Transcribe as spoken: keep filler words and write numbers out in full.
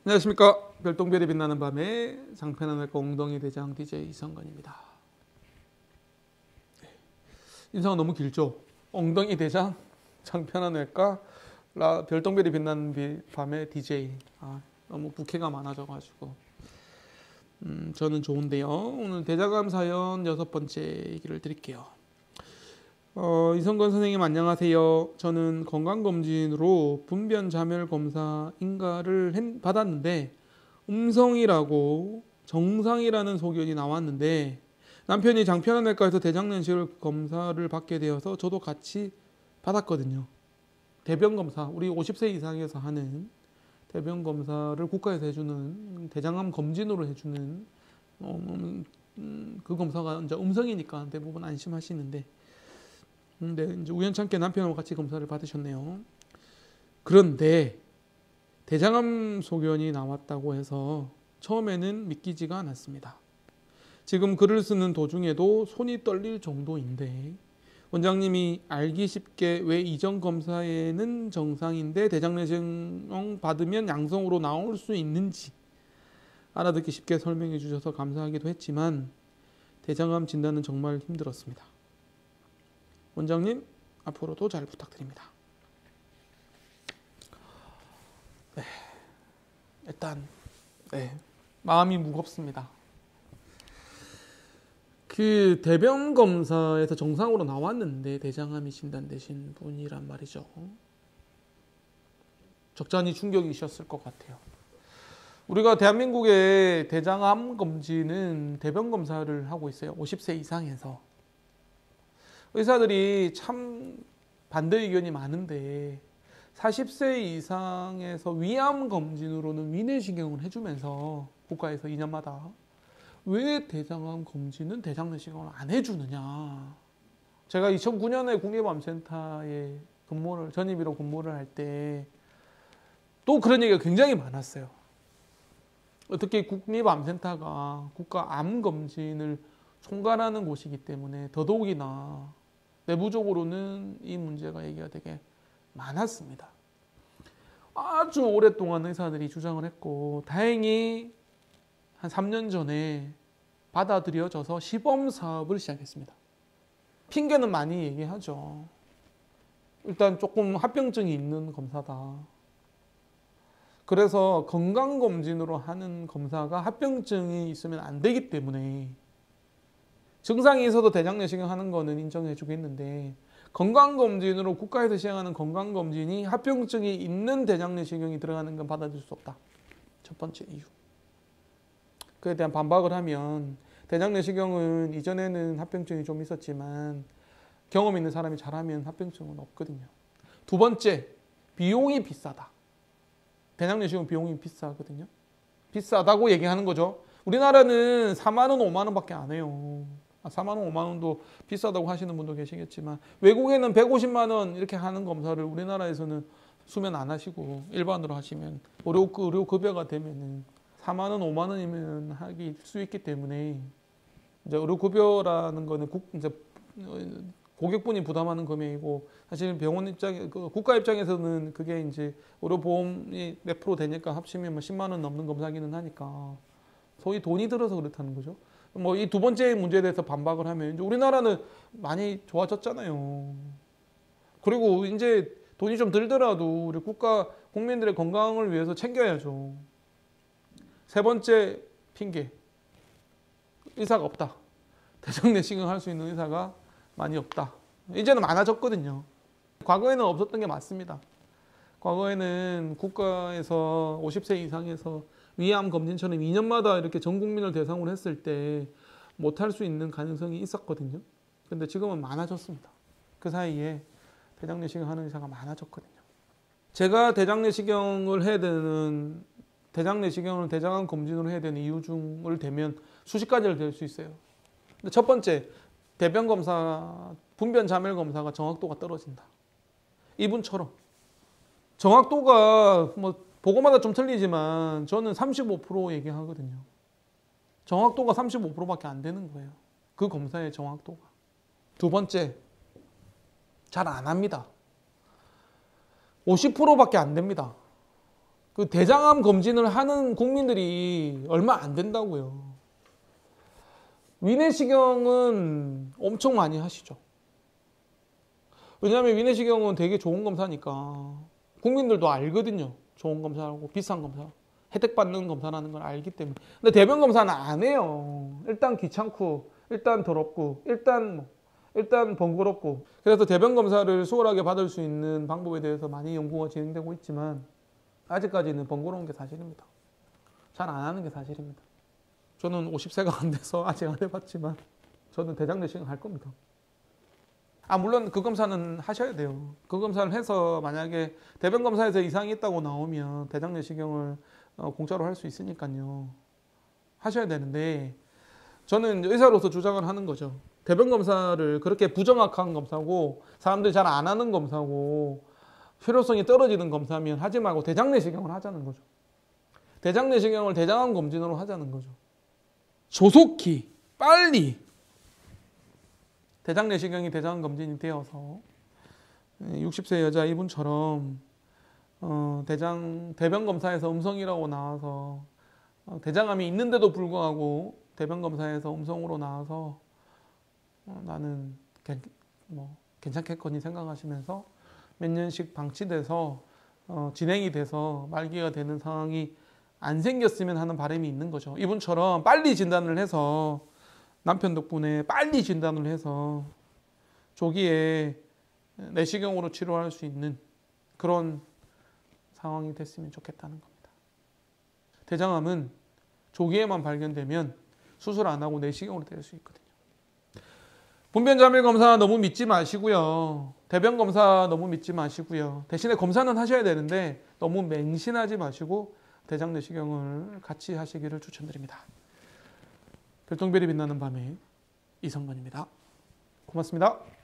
안녕하십니까. 별똥별이 빛나는 밤에 장편안외과 엉덩이 대장 디제이 이성건입니다. 인사가 너무 길죠? 엉덩이 대장 장편안외과 별똥별이 빛나는 밤에 디제이. 아, 너무 부캐가 많아져가지고 음, 저는 좋은데요. 오늘 대장암 사연 여섯 번째 얘기를 드릴게요. 어, 이성건 선생님 안녕하세요. 저는 건강검진으로 분변 자멸 검사 인가를 했, 받았는데 음성이라고 정상이라는 소견이 나왔는데 남편이 장편안외과에서 대장내시경 검사를 받게 되어서 저도 같이 받았거든요. 대변검사, 우리 오십 세 이상에서 하는 대변검사를 국가에서 해주는 대장암 검진으로 해주는 어, 음, 그 검사가 이제 음성이니까 대부분 안심하시는데 근데 이제 우연찮게 남편하고 같이 검사를 받으셨네요. 그런데 대장암 소견이 나왔다고 해서 처음에는 믿기지가 않았습니다. 지금 글을 쓰는 도중에도 손이 떨릴 정도인데 원장님이 알기 쉽게 왜 이전 검사에는 정상인데 대장내시경 받으면 양성으로 나올 수 있는지 알아듣기 쉽게 설명해 주셔서 감사하기도 했지만 대장암 진단은 정말 힘들었습니다. 원장님 앞으로도 잘 부탁드립니다. 네, 일단 네, 마음이 무겁습니다. 그 대변 검사에서 정상으로 나왔는데 대장암이 진단되신 분이란 말이죠. 적잖이 충격이셨을 것 같아요. 우리가 대한민국의 대장암 검진은 대변 검사를 하고 있어요. 오십 세 이상에서. 의사들이 참 반대 의견이 많은데 사십 세 이상에서 위암 검진으로는 위내시경을 해주면서 국가에서 이 년마다 왜 대장암 검진은 대장내시경을 안 해주느냐. 제가 이천구 년에 국립암센터에 근무를 전임의로 근무를 할 때 또 그런 얘기가 굉장히 많았어요. 특히 국립암센터가 국가암검진을 총괄하는 곳이기 때문에 더더욱이나 내부적으로는 이 문제가 얘기가 되게 많았습니다. 아주 오랫동안 의사들이 주장을 했고 다행히 한 삼 년 전에 받아들여져서 시범 사업을 시작했습니다. 핑계는 많이 얘기하죠. 일단 조금 합병증이 있는 검사다. 그래서 건강검진으로 하는 검사가 합병증이 있으면 안 되기 때문에 증상이 있어도 대장내시경 하는 거는 인정해 주겠는데 건강검진으로 국가에서 시행하는 건강검진이 합병증이 있는 대장내시경이 들어가는 건 받아들일 수 없다. 첫 번째 이유. 그에 대한 반박을 하면 대장내시경은 이전에는 합병증이 좀 있었지만 경험 있는 사람이 잘하면 합병증은 없거든요. 두 번째, 비용이 비싸다. 대장내시경 비용이 비싸거든요. 비싸다고 얘기하는 거죠. 우리나라는 사만 원, 오만 원밖에 안 해요. 사만 원, 오만 원도 비싸다고 하시는 분도 계시겠지만 외국에는 백오십만 원 이렇게 하는 검사를 우리나라에서는 수면 안 하시고 일반으로 하시면 의료, 의료급여가 되면은 사만 원, 오만 원이면 하기 수 있기 때문에 이제 의료급여라는 거는 국, 이제 고객분이 부담하는 금액이고 사실 병원 입장, 그 국가 입장에서는 그게 이제 의료보험이 몇 프로 되니까 합치면 뭐 십만 원 넘는 검사기는 하니까 소위 돈이 들어서 그렇다는 거죠. 뭐 이 두 번째 문제에 대해서 반박을 하면 이제 우리나라는 많이 좋아졌잖아요. 그리고 이제 돈이 좀 들더라도 우리 국가 국민들의 건강을 위해서 챙겨야죠. 세 번째 핑계. 의사가 없다. 대장내시경 할 수 있는 의사가 많이 없다. 이제는 많아졌거든요. 과거에는 없었던 게 맞습니다. 과거에는 국가에서 오십 세 이상에서 위암 검진처럼 이 년마다 이렇게 전 국민을 대상으로 했을 때 못할 수 있는 가능성이 있었거든요. 근데 지금은 많아졌습니다. 그 사이에 대장내시경 하는 의사가 많아졌거든요. 제가 대장내시경을 해야 되는 대장내시경을 대장암 검진으로 해야 되는 이유 중을 대면 수십 가지를 댈 수 있어요. 근데 첫 번째, 대변 검사, 분변 자멸 검사가 정확도가 떨어진다. 이분처럼 정확도가 뭐 보고마다 좀 틀리지만 저는 삼십오 퍼센트 얘기하거든요. 정확도가 삼십오 퍼센트밖에 안 되는 거예요. 그 검사의 정확도가. 두 번째, 잘 안 합니다. 오십 퍼센트밖에 안 됩니다. 그 대장암 검진을 하는 국민들이 얼마 안 된다고요. 위내시경은 엄청 많이 하시죠. 왜냐하면 위내시경은 되게 좋은 검사니까 국민들도 알거든요. 좋은 검사라고 비싼 검사, 혜택 받는 검사라는 걸 알기 때문에. 근데 대변 검사는 안 해요. 일단 귀찮고, 일단 더럽고, 일단 뭐, 일단 번거롭고. 그래서 대변 검사를 수월하게 받을 수 있는 방법에 대해서 많이 연구가 진행되고 있지만 아직까지는 번거로운 게 사실입니다. 잘 안 하는 게 사실입니다. 저는 오십 세가 안 돼서 아직 안 해봤지만 저는 대장 내시경 할 겁니다. 아 물론 그 검사는 하셔야 돼요. 그 검사를 해서 만약에 대변 검사에서 이상이 있다고 나오면 대장 내시경을 공짜로 할 수 있으니까요. 하셔야 되는데 저는 의사로서 주장을 하는 거죠. 대변 검사를 그렇게 부정확한 검사고 사람들이 잘 안 하는 검사고 필요성이 떨어지는 검사면 하지 말고 대장 내시경을 하자는 거죠. 대장 내시경을 대장암 검진으로 하자는 거죠. 조속히 빨리 대장 내시경이 대장암 검진이 되어서 육십 세 여자 이분처럼 어, 대장 대변 검사에서 음성이라고 나와서 어, 대장암이 있는데도 불구하고 대변 검사에서 음성으로 나와서 어, 나는 괜, 뭐, 괜찮겠거니 생각하시면서 몇 년씩 방치돼서 어, 진행이 돼서 말기가 되는 상황이 안 생겼으면 하는 바람이 있는 거죠. 이분처럼 빨리 진단을 해서 남편 덕분에 빨리 진단을 해서 조기에 내시경으로 치료할 수 있는 그런 상황이 됐으면 좋겠다는 겁니다. 대장암은 조기에만 발견되면 수술 안 하고 내시경으로 될 수 있거든요. 분변자밀 검사 너무 믿지 마시고요. 대변 검사 너무 믿지 마시고요. 대신에 검사는 하셔야 되는데 너무 맹신하지 마시고 대장 내시경을 같이 하시기를 추천드립니다. 별똥별이 빛나는 밤에 이성건입니다. 고맙습니다.